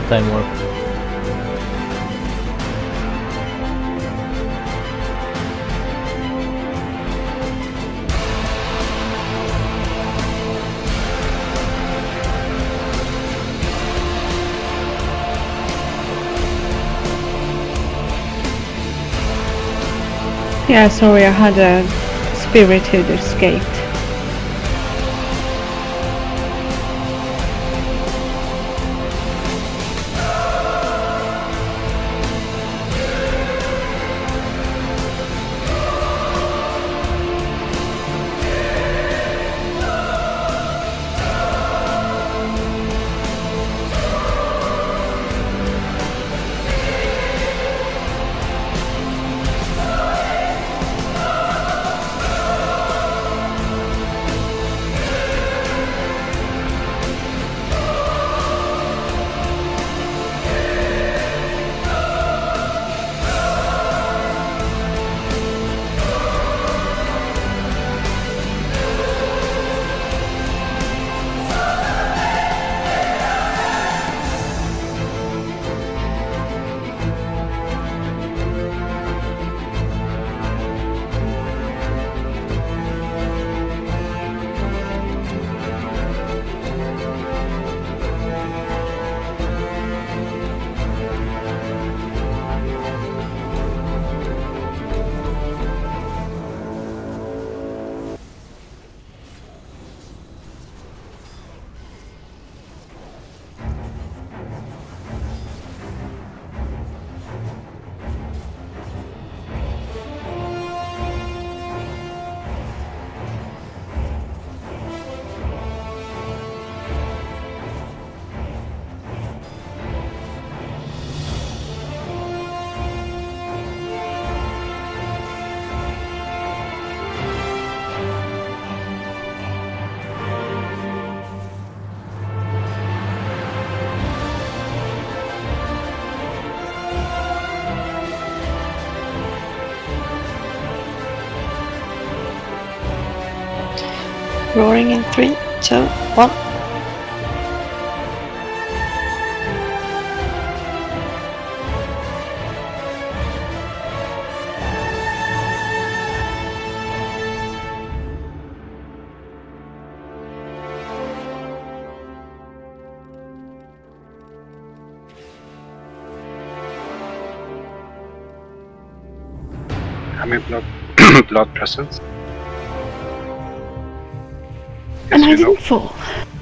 time warp. Yeah, sorry, I had a spirit who escaped. Roaring in 3, 2, 1. How many blood presence? And I didn't fall.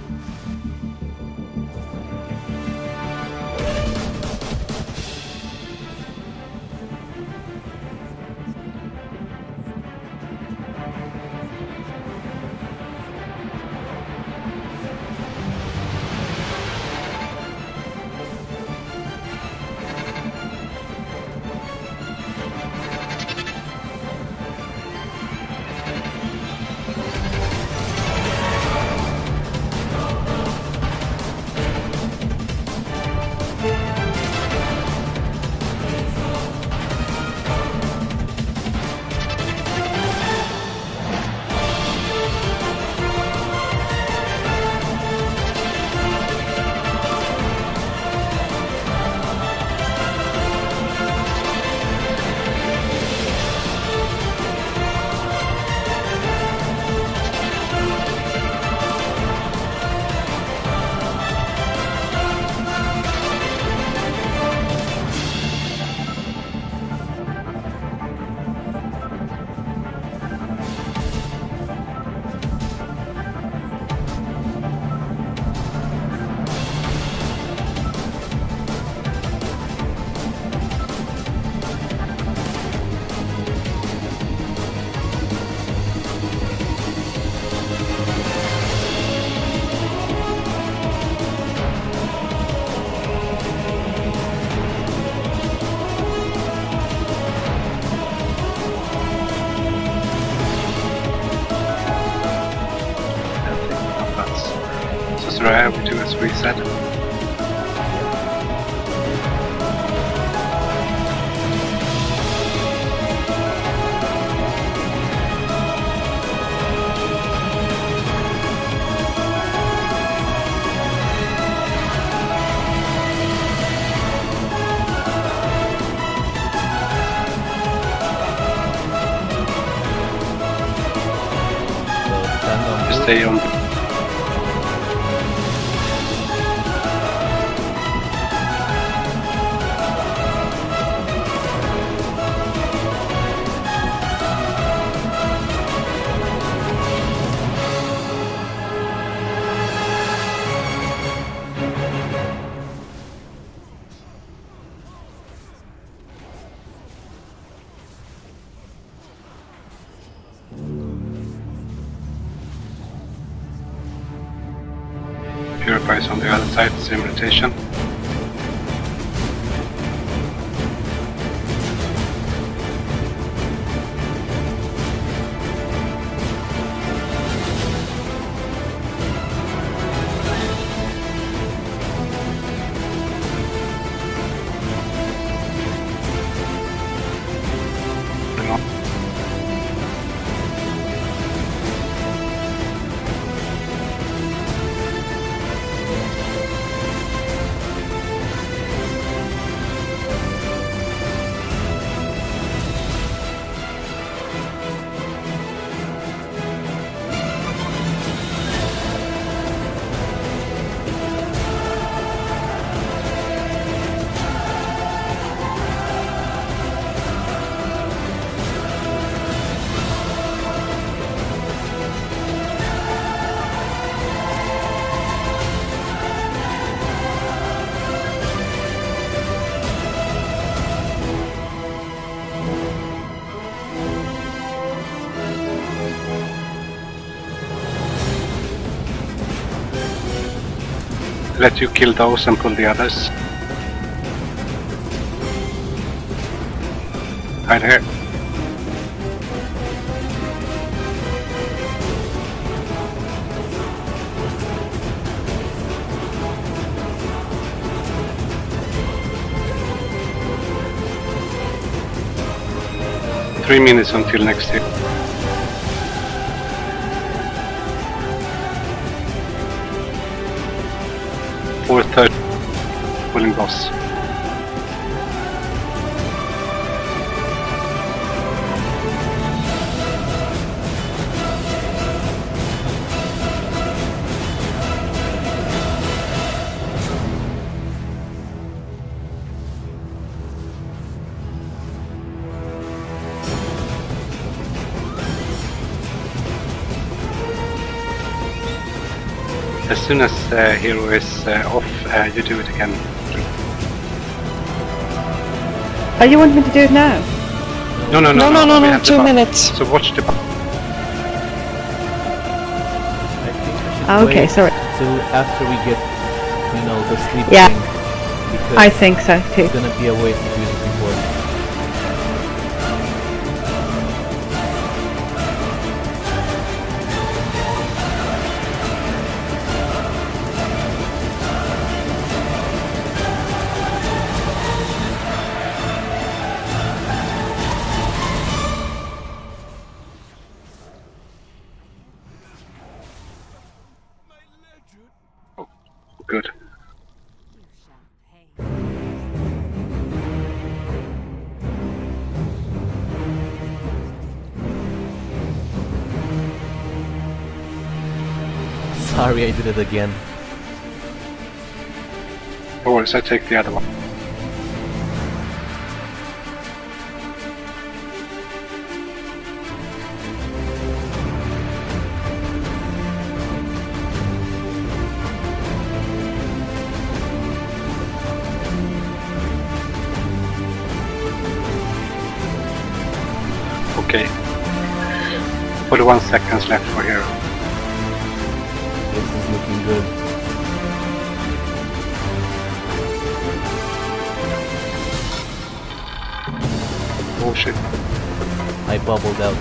So I have to do is reset. stay on. Purifies on the other side, same rotation. Let you kill those and pull the others. Hide here. Three minutes until next hit. 4:30, pulling boss. As soon as hero is off, you do it again. Oh, you want me to do it now? No, 2 minutes. So watch the. I think we should Okay, wait sorry. till after we get, the sleep Yeah. thing. Because I think so too. it's gonna be a waste to use it before. Good. Sorry, I did it again. No worries, I take the other one. Okay. 41 seconds left for hero. This is looking good. Oh shit. I bubbled out.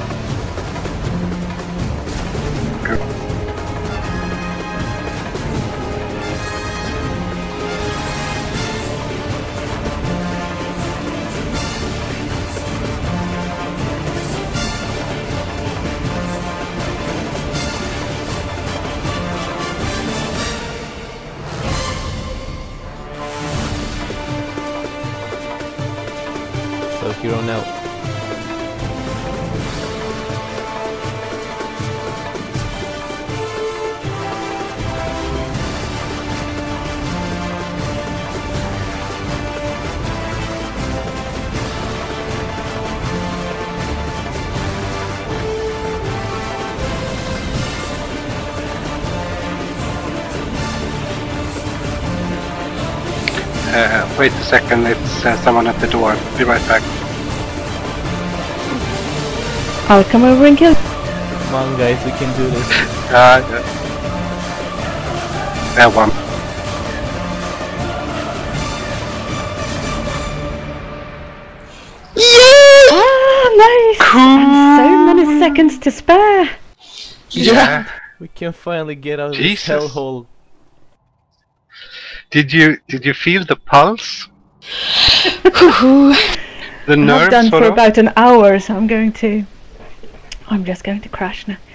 Good. So hero now. Wait a second, it's someone at the door. Be right back. I'll come over and kill. Come on, guys, we can do this. Yeah. That one. Ah, nice! And so many seconds to spare. Yeah. We can finally get out of Jesus. this hellhole. Did you feel the pulse? The I've nerves done sort for of? about an hour, so I'm just going to crash now.